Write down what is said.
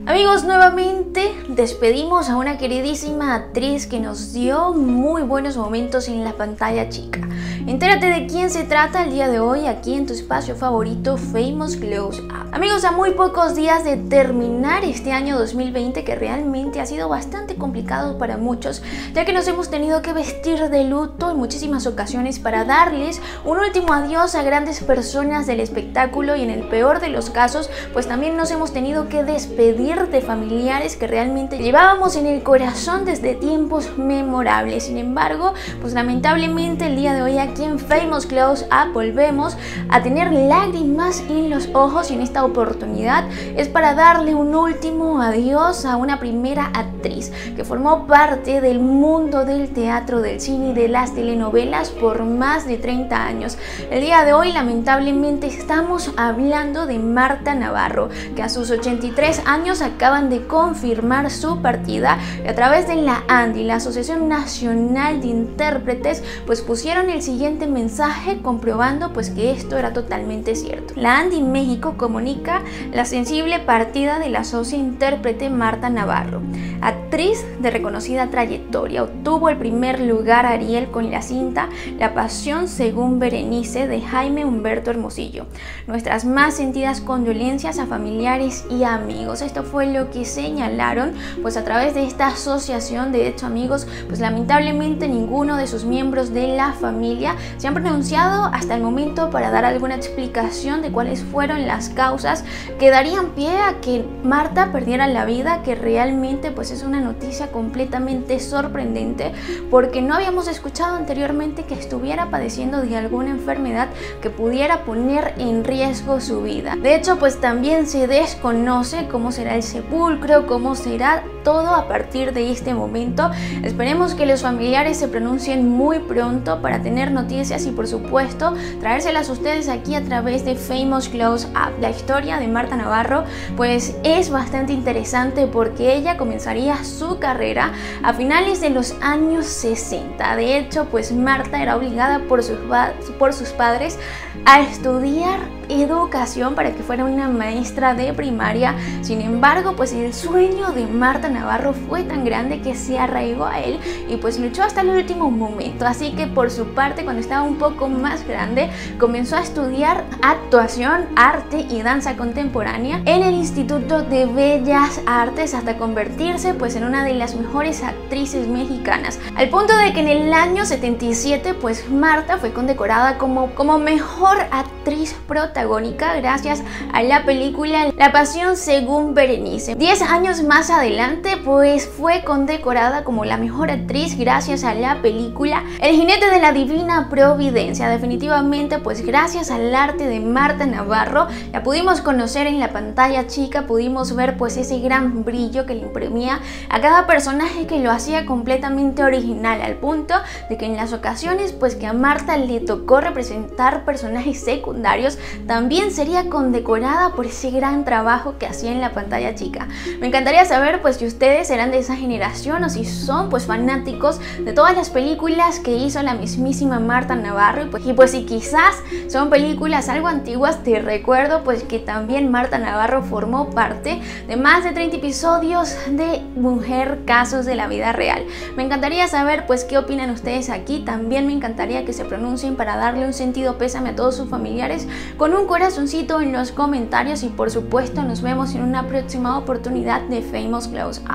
Amigos, nuevamente despedimos a una queridísima actriz que nos dio muy buenos momentos en la pantalla chica. Entérate de quién se trata el día de hoy aquí en tu espacio favorito Famous Close Up. Amigos, a muy pocos días de terminar este año 2020, que realmente ha sido bastante complicado para muchos, ya que nos hemos tenido que vestir de luto en muchísimas ocasiones para darles un último adiós a grandes personas del espectáculo, y en el peor de los casos pues también nos hemos tenido que despedir de familiares que realmente llevábamos en el corazón desde tiempos memorables. Sin embargo, pues lamentablemente el día de hoy aquí en Famous Close Up volvemos a tener lágrimas en los ojos, y en esta oportunidad es para darle un último adiós a una primera actriz que formó parte del mundo del teatro, del cine y de las telenovelas por más de 30 años. El día de hoy lamentablemente estamos hablando de Marta Navarro, que a sus 83 años acaban de confirmar su partida, y a través de la ANDI, la Asociación Nacional de Intérpretes, pues pusieron el siguiente mensaje comprobando pues que esto era totalmente cierto. La ANDI México comunica la sensible partida de la socia intérprete Marta Navarro, actriz de reconocida trayectoria. Obtuvo el primer lugar Ariel con la cinta La Pasión según Berenice de Jaime Humberto Hermosillo. Nuestras más sentidas condolencias a familiares y amigos. Esto fue lo que señalaron pues a través de esta asociación. De hecho, amigos, pues lamentablemente ninguno de sus miembros de la familia se han pronunciado hasta el momento para dar alguna explicación de cuáles fueron las causas que darían pie a que Marta perdiera la vida, que realmente pues es una noticia completamente sorprendente, porque no habíamos escuchado anteriormente que estuviera padeciendo de alguna enfermedad que pudiera poner en riesgo su vida. De hecho, pues también se desconoce cómo será el sepulcro, cómo será todo a partir de este momento. Esperemos que los familiares se pronuncien muy pronto para tener noticias y por supuesto traérselas a ustedes aquí a través de Famous Close Up. La historia de Marta Navarro pues es bastante interesante, porque ella comenzaría su carrera a finales de los años 60. De hecho, pues Marta era obligada por sus padres a estudiar educación para que fuera una maestra de primaria. Sin embargo, pues el sueño de Marta Navarro fue tan grande que se arraigó a él y pues luchó hasta el último momento. Así que por su parte, cuando estaba un poco más grande, comenzó a estudiar actuación, arte y danza contemporánea en el Instituto de Bellas Artes, hasta convertirse pues en una de las mejores actrices mexicanas, al punto de que en el año 77 pues Marta fue condecorada como mejor actriz protagónica gracias a la película La Pasión según Berenice. 10 años más adelante pues fue condecorada como la mejor actriz gracias a la película El Jinete de la Divina Providencia. Definitivamente pues gracias al arte de Marta Navarro la pudimos conocer en la pantalla chica, pudimos ver pues ese gran brillo que le imprimía a cada personaje, que lo hacía completamente original, al punto de que en las ocasiones pues que a Marta le tocó representar personajes secundarios, también sería condecorada por ese gran trabajo que hacía en la pantalla chica. Me encantaría saber pues si ustedes eran de esa generación o si son pues fanáticos de todas las películas que hizo la mismísima Marta Navarro, y pues si quizás son películas algo antiguas. Te recuerdo pues que también Marta Navarro formó parte de más de 30 episodios de Mujer Casos de la Vida Real. Me encantaría saber pues qué opinan ustedes aquí. También me encantaría que se pronuncien para darle un sentido pésame a todos sus familiares con un corazoncito en los comentarios, y por supuesto nos vemos en una próxima oportunidad de Famous Close Up.